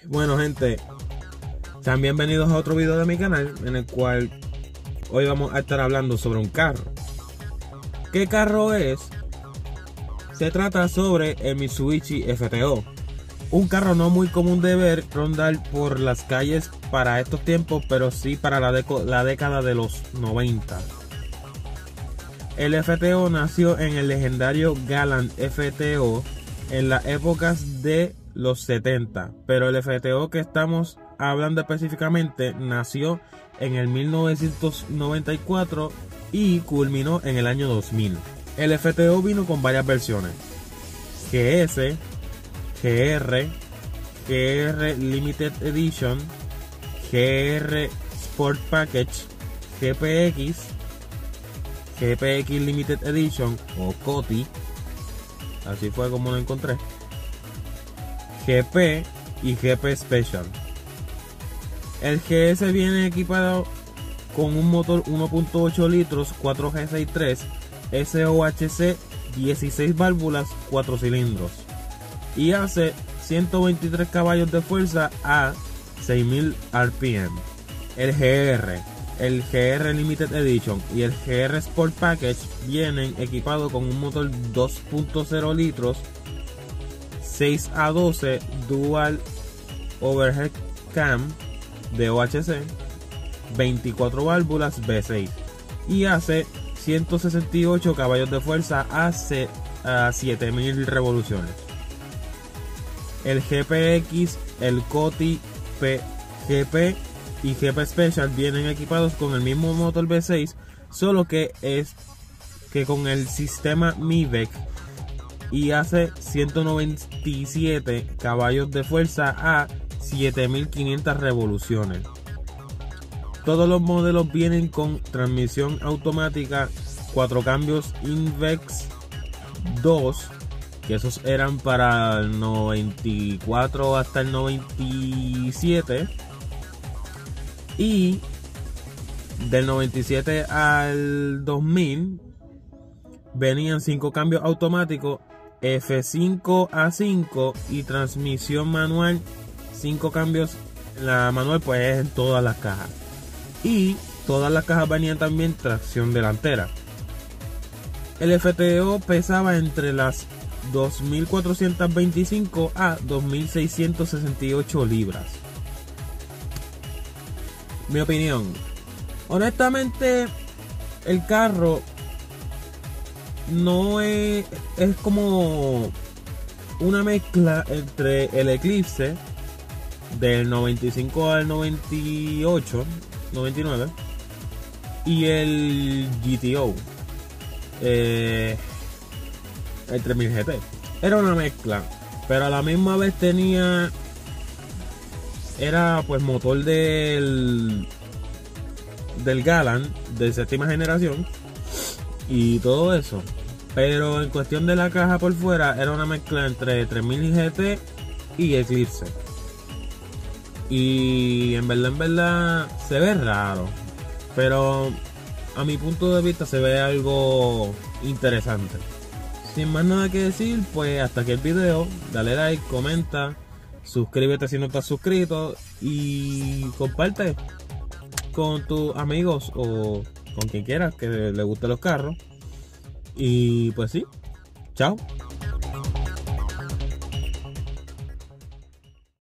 Bueno, gente, sean bienvenidos a otro video de mi canal, en el cual hoy vamos a estar hablando sobre un carro. ¿Qué carro es? Se trata sobre el Mitsubishi FTO, un carro no muy común de ver rondar por las calles para estos tiempos, pero sí para la década de los 90. El FTO nació en el legendario Galant FTO en las épocas de los 70, pero el FTO que estamos hablando específicamente nació en el 1994 y culminó en el año 2000. El FTO vino con varias versiones: GS, GR, GR Limited Edition, GR Sport Package, GPX, GPX Limited Edition o COTI, así fue como lo encontré, GP y GP Special. El GS viene equipado con un motor 1.8 litros 4G63 SOHC 16 válvulas 4 cilindros y hace 123 caballos de fuerza a 6000 RPM. El GR Limited Edition y el GR Sport Package vienen equipados con un motor 2.0 litros 6 a 12 Dual Overhead Cam de OHC 24 válvulas V6 y hace 168 caballos de fuerza a 7000 revoluciones. El GPX, el COTI, GP y GP Special vienen equipados con el mismo motor V6, solo que es que con el sistema MIVEC, y hace 197 caballos de fuerza a 7500 revoluciones. Todos los modelos vienen con transmisión automática, 4 cambios INVEX 2, que esos eran para el 94 hasta el 97, y del 97 al 2000 venían 5 cambios automáticos F5 a 5 y transmisión manual, 5 cambios. La manual pues es en todas las cajas, y todas las cajas venían también tracción delantera. El FTO pesaba entre las 2425 a 2668 libras. Mi opinión, honestamente, el carro no es como una mezcla entre el Eclipse del 95 al 98, 99 y el GTO, el 3000 GT. Era una mezcla, pero a la misma vez era pues motor del Galant de séptima generación y todo eso, pero en cuestión de la caja por fuera era una mezcla entre 3000 GT y Eclipse, y en verdad se ve raro, pero a mi punto de vista se ve algo interesante. Sin más nada que decir, pues hasta aquí el video. Dale like, comenta, suscríbete si no estás suscrito y comparte con tus amigos o con quien quieras que le guste los carros. Y pues sí, chao.